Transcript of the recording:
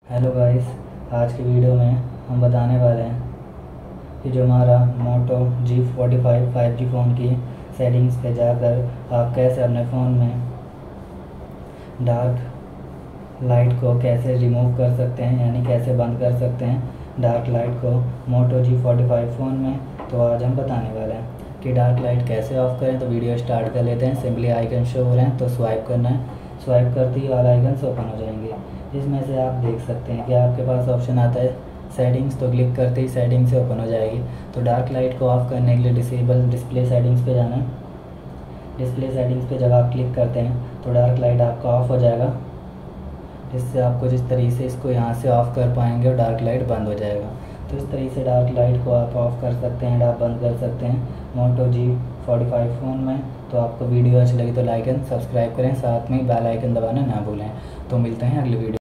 Hello guys, आज की video में हम बताने वाले हैं कि जो हमारा मोटो G45 5G फ़ोन की सेटिंग्स पे जाकर आप कैसे अपने फ़ोन में डार्क लाइट को कैसे रिमूव कर सकते हैं, यानी कैसे बंद कर सकते हैं डार्क लाइट को मोटो G45 फ़ोन में। तो आज हम बताने वाले हैं कि डार्क लाइट कैसे ऑफ़ करें। तो वीडियो स्टार्ट कर लेते हैं। सिंपली आइकन शो हो रहे हैं तो स्वाइप करना है। स्वाइप करते ही ऑल आइकन्स ओपन हो जाएंगे। इसमें से आप देख सकते हैं कि आपके पास ऑप्शन आता है सेटिंग्स, तो क्लिक करते ही सेटिंग्स से ओपन हो जाएगी। तो डार्क लाइट को ऑफ़ करने के लिए डिसेबल डिस्प्ले सेटिंग्स पे जाना है। डिस्प्ले सेटिंग्स पे जब आप क्लिक करते हैं तो डार्क लाइट आपका ऑफ़ हो जाएगा। जिससे आपको जिस तरीके से इसको यहाँ से ऑफ़ कर पाएंगे और डार्क लाइट बंद हो जाएगा। तो इस तरीके से डार्क लाइट को आप ऑफ़ कर सकते हैं, आप बंद कर सकते हैं मोटो G45 फ़ोन में। तो आपको वीडियो अच्छी लगी तो लाइक एंड सब्सक्राइब करें, साथ में बेल आइकन दबाना ना भूलें। तो मिलते हैं अगली वीडियो।